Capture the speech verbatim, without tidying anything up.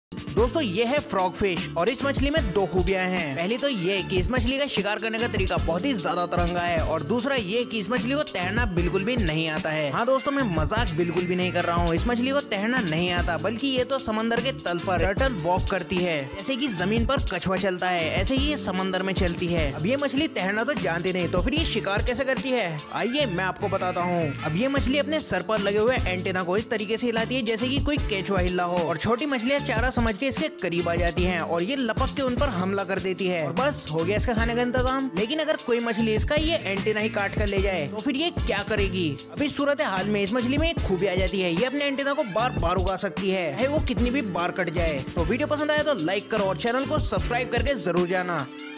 दोस्तों ये है फ्रॉग फिश और इस मछली में दो खूबियां हैं। पहली तो ये कि इस मछली का शिकार करने का तरीका बहुत ही ज्यादा तरंगा है और दूसरा ये कि इस मछली को तैरना बिल्कुल भी नहीं आता है। हाँ दोस्तों, मैं मजाक बिल्कुल भी नहीं कर रहा हूँ। इस मछली को तैरना नहीं आता, बल्कि ये तो समंदर के तल पर टर्टल वॉक करती है। जैसे कि जमीन पर कछुआ चलता है, ऐसे ही ये समंदर में चलती है। अब ये मछली तैरना तो जानती नहीं, तो फिर ये शिकार कैसे करती है, आइए मैं आपको बताता हूँ। अब ये मछली अपने सर पर लगे हुए एंटेना को इस तरीके से हिलाती है जैसे कि कोई केचुआ हिला हो, और छोटी मछलियाँ चारा समझ के इसके करीब आ जाती हैं और ये लपक के उन पर हमला कर देती है और बस हो गया इसका खाने का इंतजाम। लेकिन अगर कोई मछली इसका ये एंटेना ही काट कर ले जाए तो फिर ये क्या करेगी। अभी सूरत हाल में इस मछली में एक खूबी आ जाती है, ये अपने एंटेना को बार बार उगा सकती है, है वो कितनी भी बार कट जाए। तो वीडियो पसंद आया तो लाइक करो और चैनल को सब्सक्राइब करके जरूर जाना।